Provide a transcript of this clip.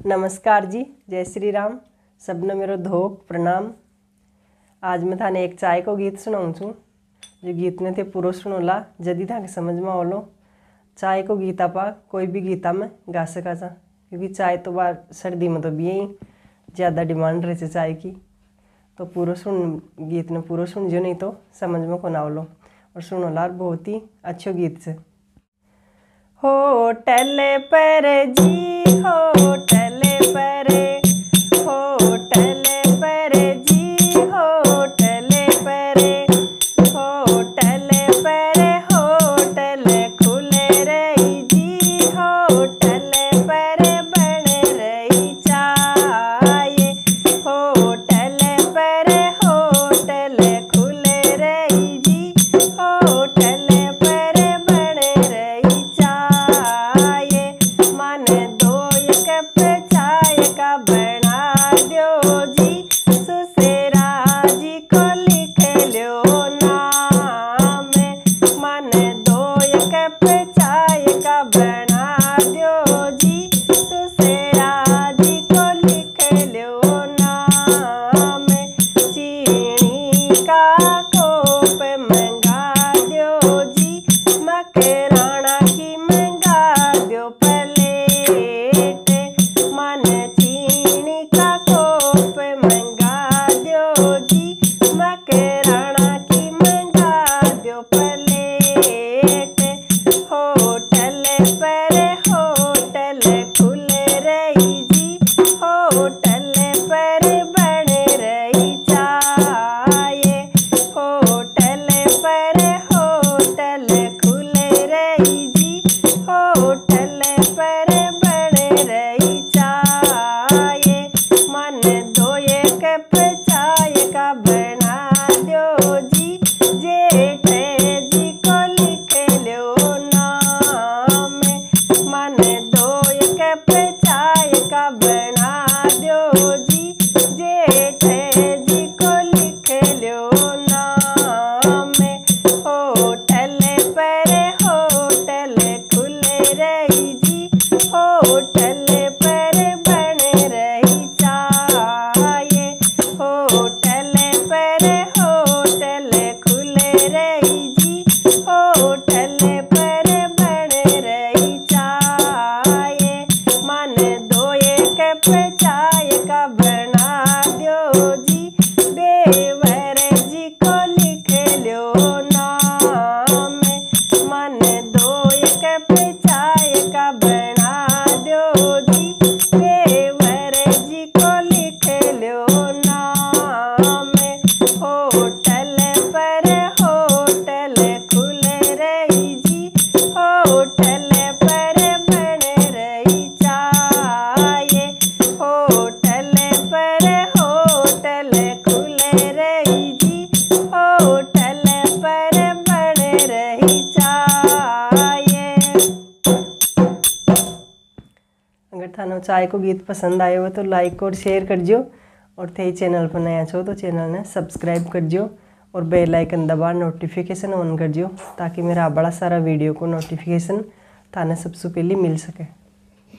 नमस्कार जी, जय श्री राम। सबने मेरो धोक प्रणाम। आज मैं थाने एक चाय को गीत सुनाऊँ छूँ। जो गीत ने थे पूरा सुनोला जदी था समझ में आवलो। चाय को गीत आपा कोई भी गीता में गा सका था, क्योंकि चाय तो बार सर्दी में तो भी यही ज़्यादा डिमांड रहे चाय की। तो पूरा सुन गीत ने पूरा सुन जो, नहीं तो समझ में कौन आवलो। और सुनोला बहुत ही अच्छो गीत से। होटल पर जी होटल पर, होटल पर जी होटल पर, होटल पर होटल खुले रही जी, होटल पर बन रही चाय, होटल पर होटल खुले रही जी, होटल पर बन रही चाय। मन दो एक कप चाय का बना दो जी, सुसेरा जी को लिख लो नाम। मन दो एक कप चाय का बना दो जी, सुसेरा जी को लिख लो नाम। चीनी का कोप मंगा दो जी, मकराना की मंगा दो प्लेट। मन चीनी का कोप मंगा दो जी, मकराना की मंगा दो प्लेट। होटल पर होटल खुले रही जी, होटल पर बन रही चाय, होटल पर होटल खुले रही जी, होटल पर बन रही चाय। मन दो एक कप चाय का बना दो जी, जेठ जी को लिख लो नाम। मन दो एक कप चाय का बना दो जी, जेठ जी को लिख लो नाम। होटल पर होटल खुले रही जी, होटल पर बन रही चाय, होटल पर होटल खुले रही जी, होटल पर बन रही चाय। मन दो एक कप चाय का बना दो जी, देवर जी को लिख लो नाम। मन दो एक कप चाय का बना दो जी, देवर जी को लिख लो नाम। होटल पर होटल खुले रही जी, होटल पर बन रही चाय, होटल पर होटल खुले रही जी, होटल पर बन रही चाय। अगर थानो चाय को गीत पसंद आयो हो तो लाइक और शेयर करजो, और थे चैनल पर नया छो तो चैनल ने सब्सक्राइब करजो, और बेल आइकन दबा नोटिफिकेशन ऑन करजो, ताकि मेरा बड़ा सारा वीडियो को नोटिफिकेशन थाने सबसे पहले मिल सके।